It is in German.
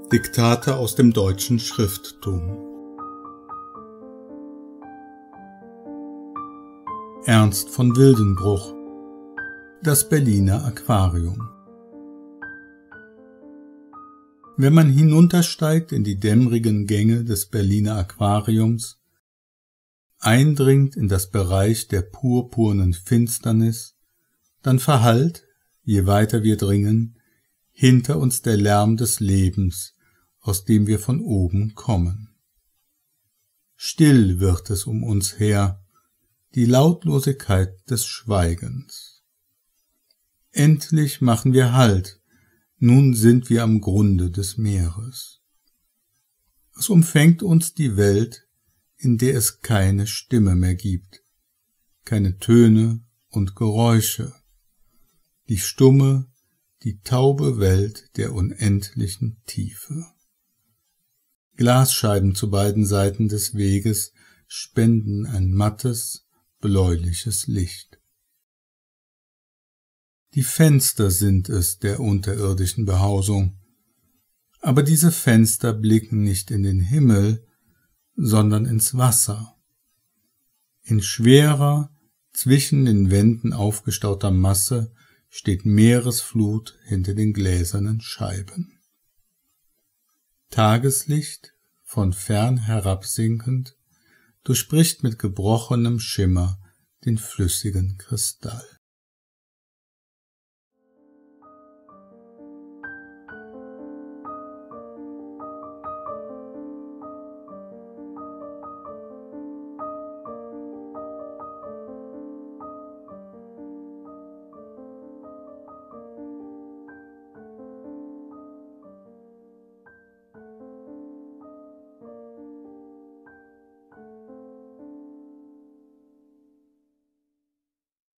Diktate aus dem deutschen Schrifttum. Ernst von Wildenbruch. Das Berliner Aquarium. Wenn man hinuntersteigt in die dämmrigen Gänge des Berliner Aquariums, eindringt in das Bereich der purpurnen Finsternis, dann verhallt, je weiter wir dringen, hinter uns der Lärm des Lebens, aus dem wir von oben kommen. Still wird es um uns her, die Lautlosigkeit des Schweigens. Endlich machen wir Halt, nun sind wir am Grunde des Meeres. Es umfängt uns die Welt, in der es keine Stimme mehr gibt, keine Töne und Geräusche, die stumme, die taube Welt der unendlichen Tiefe. Glasscheiben zu beiden Seiten des Weges spenden ein mattes, bläuliches Licht. Die Fenster sind es der unterirdischen Behausung, aber diese Fenster blicken nicht in den Himmel, sondern ins Wasser. In schwerer, zwischen den Wänden aufgestauter Masse steht Meeresflut hinter den gläsernen Scheiben. Tageslicht, von fern herabsinkend, durchbricht mit gebrochenem Schimmer den flüssigen Kristall.